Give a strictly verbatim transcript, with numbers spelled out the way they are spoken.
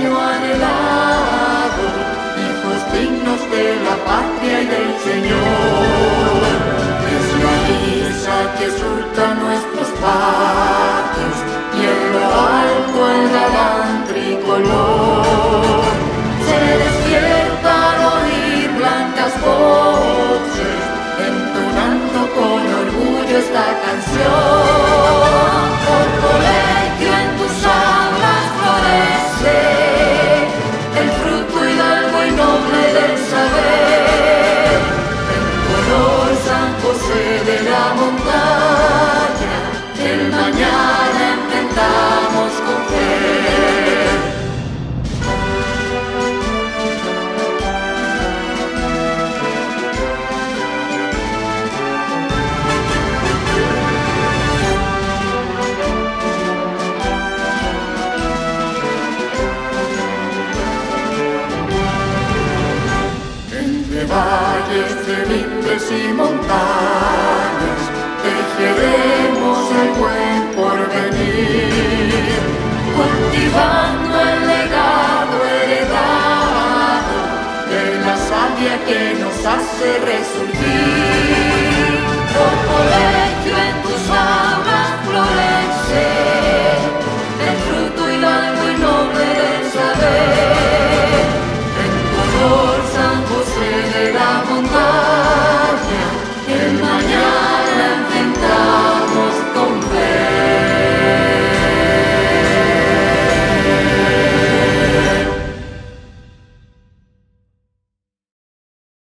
sueño anhelado, hijos dignos de la patria y del Señor. Es la risa que surca nuestros patios y en lo alto el galán tricolor. Se despierta al oír blancas voces, entonando con orgullo esta canción. Por colegio en tus aulas florece el fruto hidalgo y noble del saber. En color San José de la montaña, el mañana enfrentamos con fe. Valles de lindes y montañas, tejeremos el buen porvenir, cultivando el legado heredado de la savia que nos hace resurgir.